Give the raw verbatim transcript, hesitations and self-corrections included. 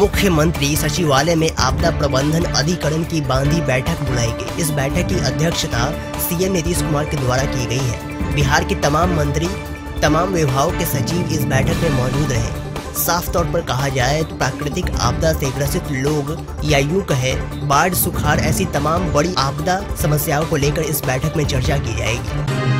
मुख्यमंत्री सचिवालय में आपदा प्रबंधन अधिकरण की बांधी बैठक बुलाई गई। इस बैठक की अध्यक्षता सीएम नीतीश कुमार के द्वारा की गई है। बिहार के तमाम मंत्री, तमाम विभागों के सचिव इस बैठक में मौजूद रहे। साफ तौर पर कहा जाए तो प्राकृतिक आपदा से ग्रसित लोग या यूं कहे बाढ़, सुखाड़ ऐसी तमाम बड़ी आपदा समस्याओं को लेकर इस बैठक में चर्चा की जाएगी।